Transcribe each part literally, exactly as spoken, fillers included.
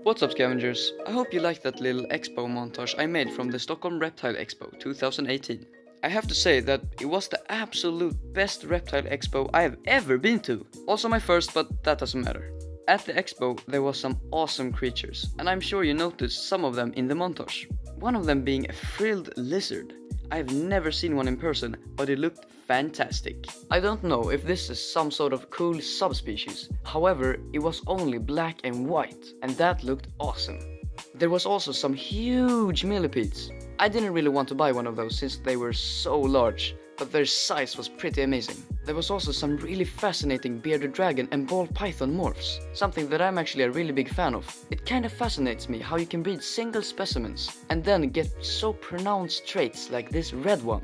What's up, scavengers? I hope you liked that little expo montage I made from the Stockholm Reptile Expo twenty eighteen. I have to say that it was the absolute best reptile expo I have ever been to. Also my first, but that doesn't matter. At the expo there was some awesome creatures, and I'm sure you noticed some of them in the montage. One of them being a frilled lizard. I've never seen one in person, but it looked fantastic. I don't know if this is some sort of cool subspecies, however, it was only black and white, and that looked awesome. There was also some huge millipedes. I didn't really want to buy one of those since they were so large, but their size was pretty amazing. There was also some really fascinating bearded dragon and ball python morphs, something that I'm actually a really big fan of. It kinda fascinates me how you can breed single specimens and then get so pronounced traits like this red one.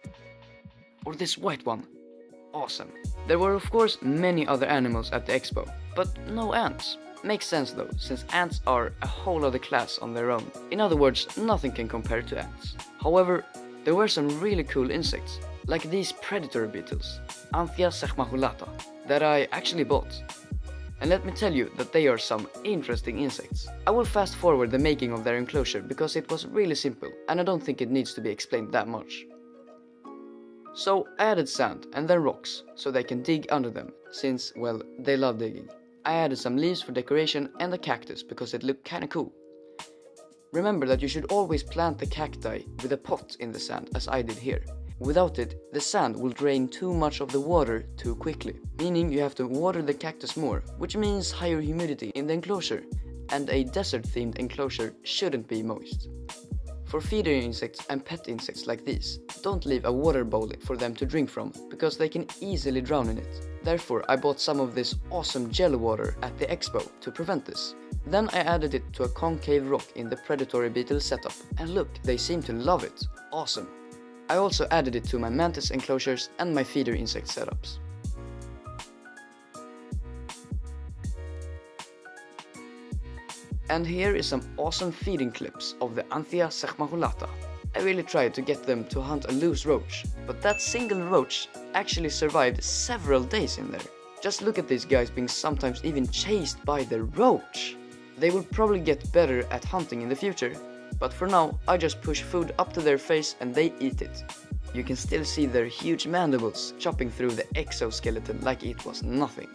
Or this white one. Awesome. There were of course many other animals at the expo, but no ants. Makes sense though, since ants are a whole other class on their own. In other words, nothing can compare to ants. However, there were some really cool insects, like these predator beetles, Anthia sechmaculata, that I actually bought. And let me tell you that they are some interesting insects. I will fast forward the making of their enclosure because it was really simple, and I don't think it needs to be explained that much. So I added sand and then rocks, so they can dig under them, since, well, they love digging. I added some leaves for decoration and a cactus because it looked kinda cool. Remember that you should always plant the cacti with a pot in the sand, as I did here. Without it, the sand will drain too much of the water too quickly, meaning you have to water the cactus more, which means higher humidity in the enclosure, and a desert-themed enclosure shouldn't be moist. For feeder insects and pet insects like these, don't leave a water bowl for them to drink from, because they can easily drown in it. Therefore, I bought some of this awesome jello water at the expo to prevent this. Then I added it to a concave rock in the predatory beetle setup, and look, they seem to love it. Awesome. I also added it to my mantis enclosures and my feeder insect setups. And here is some awesome feeding clips of the Anthia sechmaculata. I really tried to get them to hunt a loose roach, but that single roach actually survived several days in there. Just look at these guys being sometimes even chased by the roach. They will probably get better at hunting in the future, but for now I just push food up to their face and they eat it. You can still see their huge mandibles chopping through the exoskeleton like it was nothing.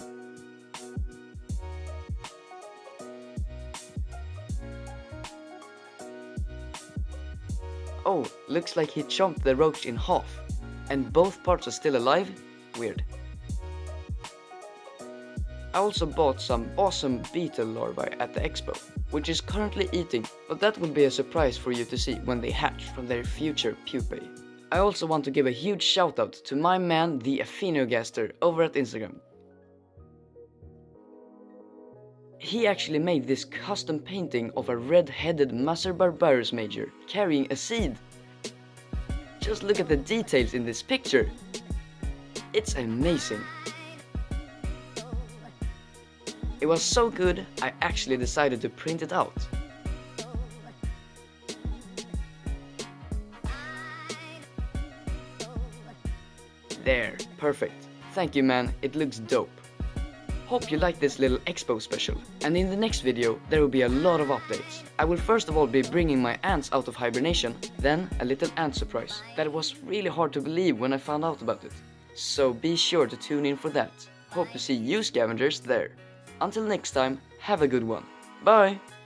Oh, looks like he chomped the roach in half, and both parts are still alive? Weird. I also bought some awesome beetle larvae at the expo, which is currently eating, but that will be a surprise for you to see when they hatch from their future pupae. I also want to give a huge shout out to my man the Affiniogaster over at Instagram. He actually made this custom painting of a red-headed Masser barbarus major carrying a seed. Just look at the details in this picture. It's amazing. It was so good, I actually decided to print it out. There, perfect. Thank you, man, it looks dope. Hope you liked this little expo special, and in the next video there will be a lot of updates. I will first of all be bringing my ants out of hibernation, then a little ant surprise that was really hard to believe when I found out about it. So be sure to tune in for that. Hope to see you scavengers there. Until next time, have a good one. Bye!